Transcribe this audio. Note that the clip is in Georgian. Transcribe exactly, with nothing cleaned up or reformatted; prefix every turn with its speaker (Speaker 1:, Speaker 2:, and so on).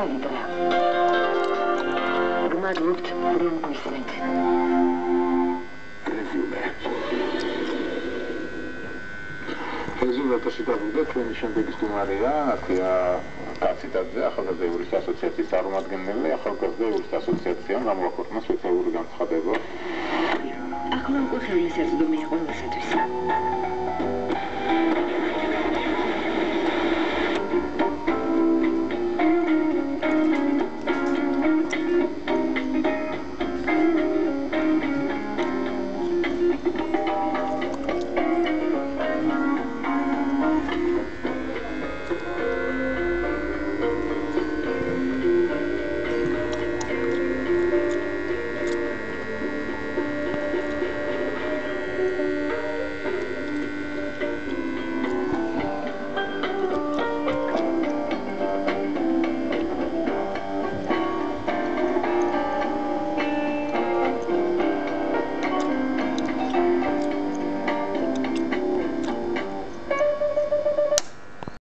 Speaker 1: დავიდრა. გმადლობთ, რომ გვისმენთ.
Speaker 2: რეზულტატში დავუდგეთ, ჩვენი შემდეგი სტუმარია, ათია კაციტაძე, ახალგაზრდა იურისტთა ასოციაციის წარმომადგენელი, ახალგაზრდა იურისტთა ასოციაციამ გამოაქვეყნა სპეციალური განცხადება.
Speaker 1: ახლა უკვე ხელმისაწვდომია ყველასათვის.